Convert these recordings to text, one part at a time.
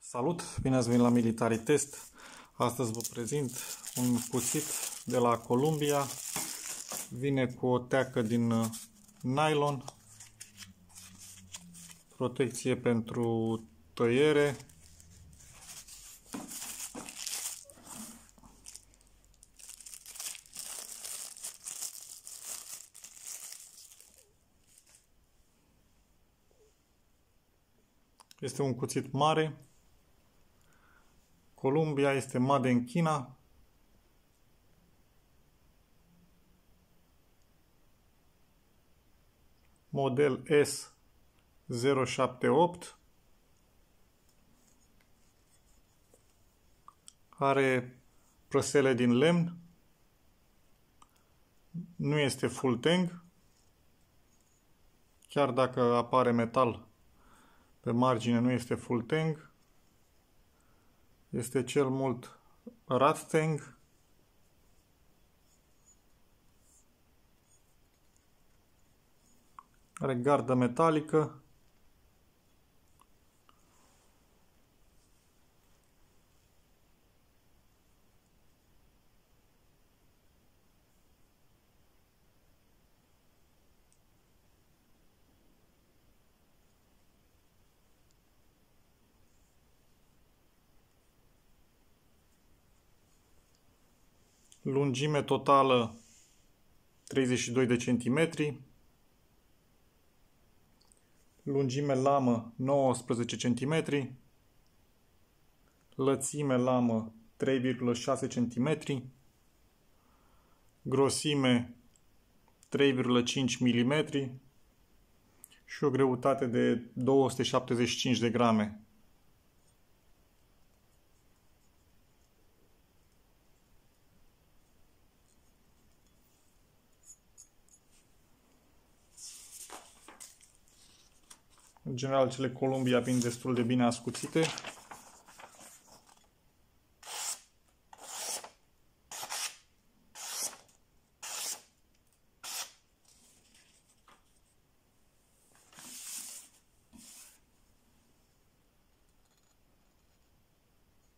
Salut! Bine ați venit la Military Test. Astăzi vă prezint un cuțit de la Columbia. Vine cu o teacă din nylon, protecție pentru tăiere, este un cuțit mare. Columbia este made in China. Model S078. Are prăsele din lemn. Nu este full tang. Chiar dacă apare metal pe margine, nu este full tang. Este cel mult rat tang. Are gardă metalică. Lungime totală 32 de centimetri. Lungime lamă 19 cm. Lățime lamă 3,6 cm. Grosime 3,5 mm și o greutate de 275 de grame. În general, cele Columbia vin destul de bine ascuțite.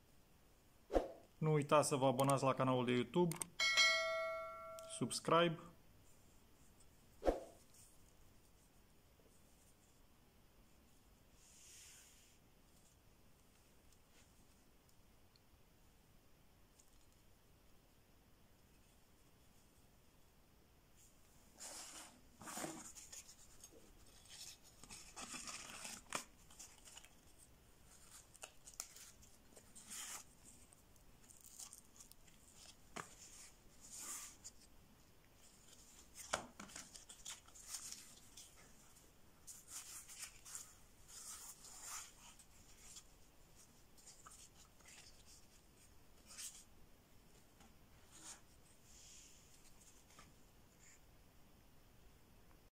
Nu uitați să vă abonați la canalul de YouTube, subscribe